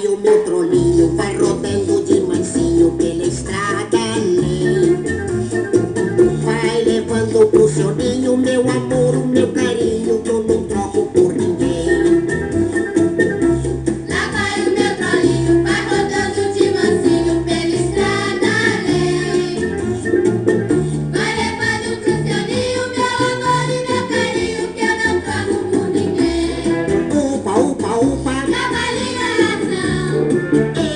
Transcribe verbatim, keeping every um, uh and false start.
o meu trolinho vai rodando de mansinho pela estrada além. Vai levando pro seu ninho meu amor, o meu carinho, que eu não troco por ninguém. Lá vai o meu trolinho, vai rodando de mansinho pela estrada além. Vai levando pro seu ninho meu amor e meu carinho, que eu não troco por ninguém. Upa, upa, upa, Cavalinho a razão.